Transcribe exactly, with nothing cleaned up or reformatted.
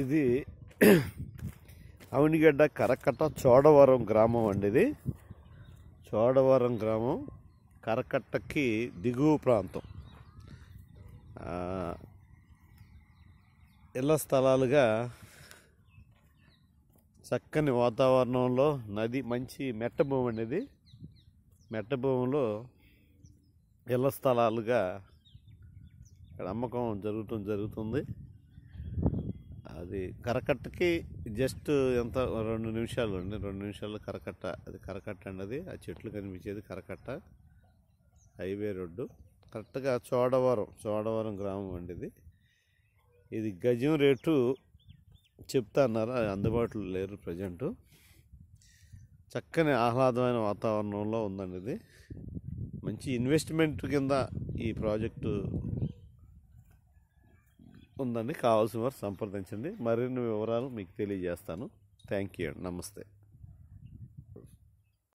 ఇది అవనిగడ్డ కరకట్ట చోడవరం గ్రామం అండి. ఇది చోడవరం గ్రామం కరకట్టకి దిగువ ప్రాంతం. ఇళ్ల స్థలాలుగా చక్కని వాతావరణంలో నది, మంచి మెట్ట భూమి అనేది మెట్ట భూమిలో ఇళ్ల స్థలాలుగా ఇక్కడ అమ్మకం జరుగుతూ జరుగుతుంది. అది కరకట్టకి జస్ట్ ఎంత రెండు నిమిషాలు అండి రెండు నిమిషాలు కరకట్ట. అది కరకట్ట అండి. అది ఆ చెట్లు కనిపించేది కరకట్ట, హైవే రోడ్డు. కరెక్ట్గా చోడవరం చోడవరం గ్రామం అండి. ఇది ఇది గజం రేటు చెప్తా అన్నారు, అందుబాటులో లేరు ప్రజెంటు. చక్కని ఆహ్లాదమైన వాతావరణంలో ఉందండి. ఇది మంచి ఇన్వెస్ట్మెంట్ కింద ఈ ప్రాజెక్టు ఉందండి. కావాల్సిన వారు సంప్రదించండి. మరిన్ని వివరాలు మీకు తెలియజేస్తాను. థ్యాంక్ యూ అండి. నమస్తే.